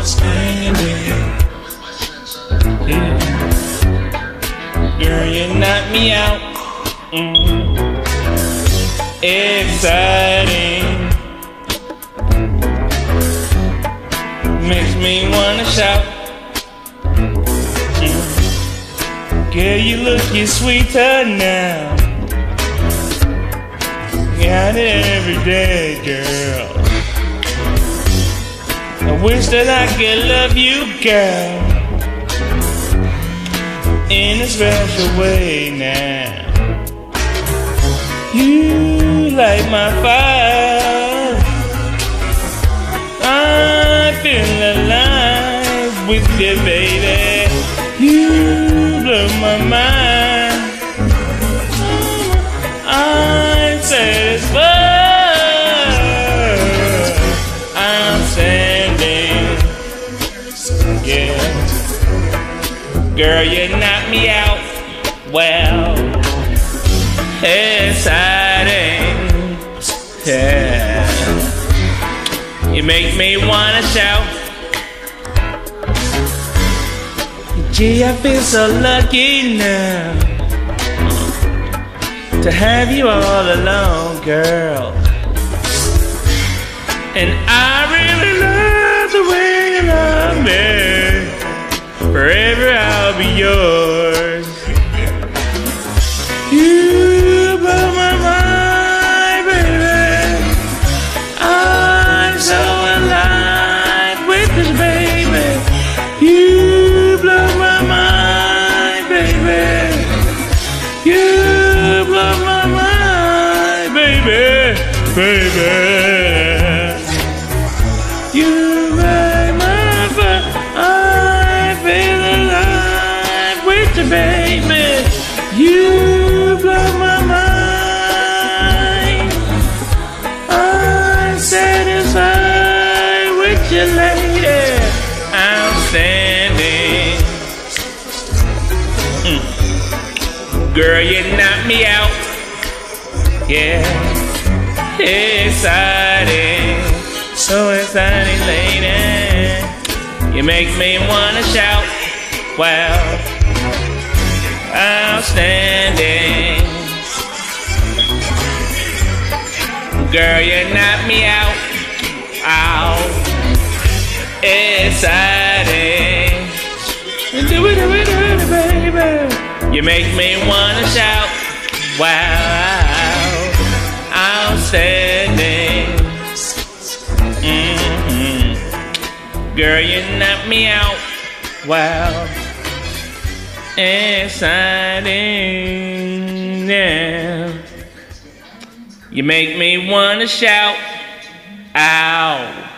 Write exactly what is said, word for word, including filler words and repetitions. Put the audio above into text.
outstanding. Yeah. Girl, you knock me out. Mm. Exciting. Makes me wanna shout. Mm. Girl, you lookin' sweeter now. Got it every day, girl. I wish that I could love you, girl, in a special way now. You light my fire. I feel alive with you, baby. You blow my mind. I'm satisfied. I'm standing. Yeah. Girl, you knock me out. Well, exciting. Yeah. You make me wanna shout. Gee, I feel so lucky now to have you all alone, girl. And I really love the way you love me. Forever I'll be yours. You blow my mind, baby. I'm so alive with this, baby. You blow my mind, baby. You blow my mind, baby, baby. You make my fire. I feel alive with you, baby. You blow my mind. I'm satisfied with you, lady. Outstanding. Mm. Girl, you knock me out. Yeah. Exciting. So exciting, lady. You make me wanna shout. Wow. Outstanding. Girl, you knock me out. Ow. Exciting. Do it, do it, do it, baby. You make me wanna shout. Wow. Outstanding. Mm-hmm. Girl, you knock me out. Wow. Exciting. Yeah. You make me wanna shout. Ow.